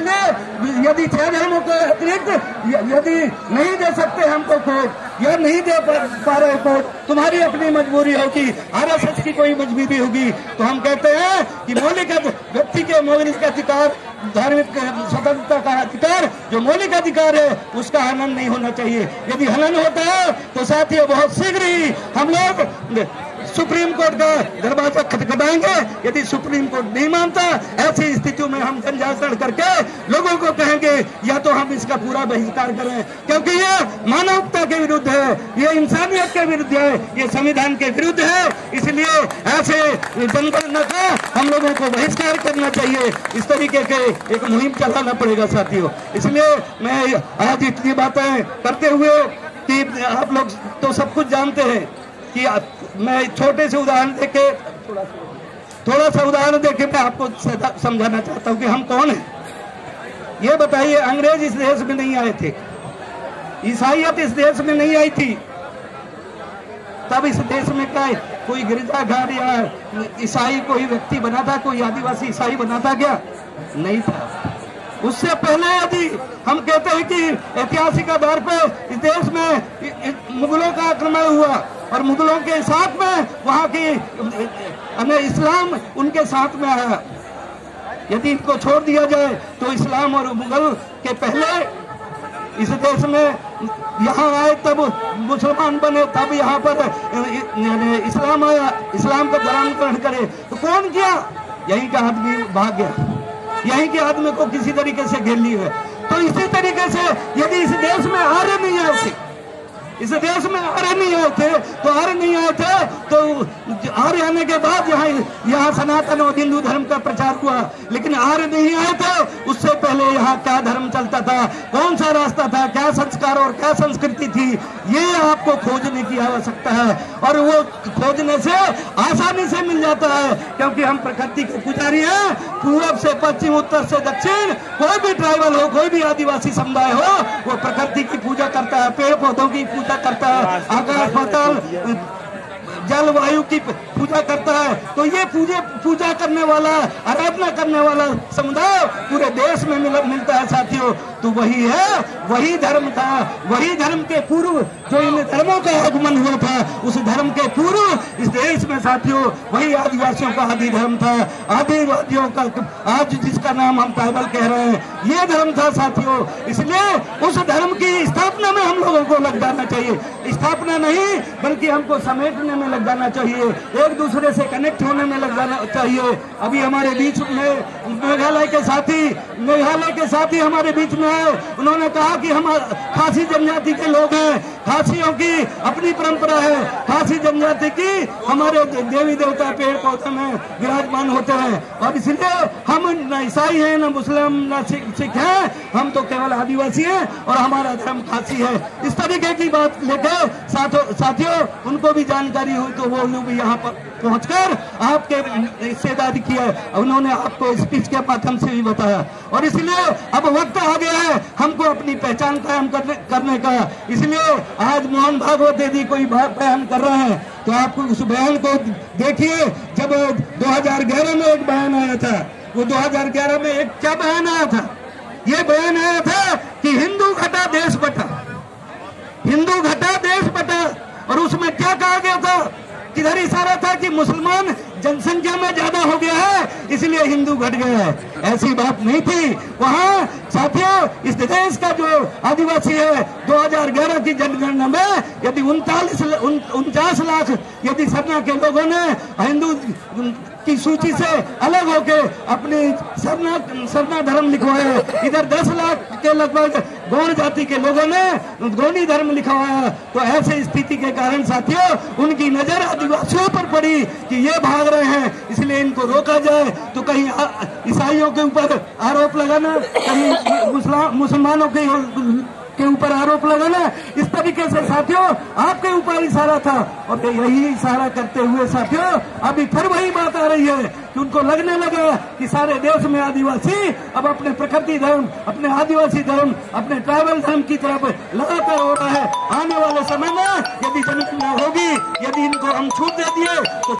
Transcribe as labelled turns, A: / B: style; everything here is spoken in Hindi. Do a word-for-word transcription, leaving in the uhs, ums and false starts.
A: इसलिए यदि छह धर्मों के अतिरिक्त यदि नहीं दे सकते हमको वोट या नहीं दे पा रहे वोट, तुम्हारी अपनी मजबूरी होगी, आरएसएस की कोई मजबूरी होगी, तो हम कहते हैं कि मौलिक व्यक्ति के मौलिक अधिकार, धार्मिक स्वतंत्रता का अधिकार जो मौलिक अधिकार है उसका हनन नहीं होना चाहिए। यदि हनन होता है तो साथियों बहुत शीघ्र ही हम लोग सुप्रीम कोर्ट का दरवाजा खटखटाएंगे। यदि सुप्रीम कोर्ट नहीं मानता, ऐसी स्थितियों में हम जन जागरण करके लोगों को कहेंगे या तो हम इसका पूरा बहिष्कार करें, क्योंकि ये मानवता के विरुद्ध है, ये इंसानियत के विरुद्ध है, ये संविधान के विरुद्ध है। इसलिए ऐसे जनगणना का हम लोगों को बहिष्कार करना चाहिए। इस तरीके के एक मुहिम चलाना पड़ेगा साथियों। इसलिए मैं आज इतनी बातें करते हुए कि आप लोग तो सब कुछ जानते हैं कि मैं छोटे से उदाहरण देके थोड़ा सा उदाहरण देके मैं आपको समझाना चाहता हूं कि हम कौन हैं। ये बताइए, अंग्रेज इस देश में नहीं आए थे, ईसाइयत इस देश में नहीं आई थी, तब इस देश में क्या कोई गिरजाघर या ईसाई कोई व्यक्ति बना था, कोई आदिवासी ईसाई बना था क्या? नहीं था। उससे पहले यदि हम कहते हैं कि ऐतिहासिक आधार पर इस देश में मुगलों का आक्रमण हुआ और मुगलों के साथ में वहां की हमें इस्लाम उनके साथ में आया, यदि इनको छोड़ दिया जाए तो इस्लाम और मुगल के पहले इस देश में यहाँ आए, तब मुसलमान बने, तब यहाँ पर इस्लाम आया, इस्लाम का धर्म ग्रहण करे, तो कौन किया? यहीं का आदमी भाग गया, यहीं के आदमी को किसी तरीके से घेर लिया है। तो इसी तरीके से यदि इस देश में आर्य नहीं आए थे, इस देश में आर्य नहीं आए थे तो आर्य नहीं आए थे तो आर्य आने के बाद यहाँ यहाँ सनातन और हिंदू धर्म का प्रचार हुआ, लेकिन आर्य नहीं आए थे उससे पहले यहाँ क्या धर्म चलता था, कौन सा रास्ता था, क्या संस्कार और क्या संस्कृति थी, ये आपको खोजने की आवश्यकता है। और वो खोजने से आसानी से मिल जाता है, क्योंकि हम प्रकृति के पुजारी हैं। पूरब से पश्चिम, उत्तर से दक्षिण, कोई भी ट्राइबल हो, कोई भी आदिवासी समुदाय हो, वो प्रकृति की पूजा करता है, पेड़ पौधों की पूजा करता है, आकाश पाताल जल वायु की पूजा करता है। तो ये पूजे पूजा करने वाला, आराधना करने वाला समुदाय पूरे देश में मिल, मिलता है साथियों। तो वही है, वही धर्म था, वही धर्म के पूर्व जो इन धर्मों का आगमन हुआ था, उस धर्म के पूर्व इस देश में साथियों वही आदिवासियों का आदि धर्म था, आदिवासियों का आज जिसका नाम हम ट्राइबल कह रहे हैं, ये धर्म था साथियों। इसलिए उस धर्म की स्थापना में हम लोगों को लग जाना चाहिए, स्थापना नहीं बल्कि हमको समेटने में लग जाना चाहिए, एक दूसरे से कनेक्ट होने में लग जाना चाहिए। अभी हमारे बीच में मेघालय के साथी मेघालय के साथी हमारे बीच में है, उन्होंने कहा कि हम खासी जनजाति के लोग हैं, खासियों की अपनी परंपरा है, खासी जनजाति की हमारे देवी देवता पेड़ पौधे में विराजमान होते हैं, और इसलिए हम न ईसाई हैं, न मुस्लिम, न सिख हैं, हम तो केवल आदिवासी हैं और हमारा धर्म खासी है। इस तरीके की बात लेकर साथियों उनको भी जानकारी हुई तो वो लोग भी यहाँ पर पहुंचकर आपके हिस्सेदारी की है, उन्होंने आपको स्पीच के माध्यम से भी बताया। और इसलिए अब वक्त आ गया है हमको अपनी पहचान कायम करने, करने का। इसलिए आज मोहन भागवत यदि कोई बयान कर रहे हैं तो आपको उस बयान को देखिए। जब दो हज़ार ग्यारह में एक बयान आया था, वो दो हज़ार ग्यारह में एक क्या बयान आया था? ये बयान आया था कि हिंदू घटा देश बटा, हिंदू घटा देश बटा। और उसमें क्या कहा गया था? किधर इशारा था कि मुसलमान जनसंख्या में ज्यादा हो गया है इसलिए हिंदू घट गया है। ऐसी बात नहीं थी। वहाँ साथियों इस देश का जो आदिवासी है दो हज़ार ग्यारह की जनगणना में यदि उनतालीस उनचास लाख यदि सरना के लोगों ने हिंदू की सूची से अलग होके अपनी सरना सरना धर्म लिखवाया, इधर दस लाख के लगभग गौड़ जाति के लोगों ने गौड़ी धर्म लिखवाया। तो ऐसे स्थिति के कारण साथियों उनकी नजर आदिवासियों पर पड़ी कि ये भाग रहे हैं, इसलिए इनको रोका जाए। तो कहीं ईसाइयों के ऊपर आरोप लगाना, कहीं मुसलमानों के के ऊपर आरोप लगाना, इस तरीके से साथियों आपके ऊपर इशारा था। और यही इशारा करते हुए साथियों अभी फिर वही बात आ रही है कि उनको लगने लगा कि सारे देश में आदिवासी अब अपने प्रकृति धर्म, अपने आदिवासी धर्म, अपने ट्राइबल धर्म की तरफ लगातार हो रहा है। आने वाले समय में यदि जनगणना होगी, यदि इनको हम छूट दे दिए तो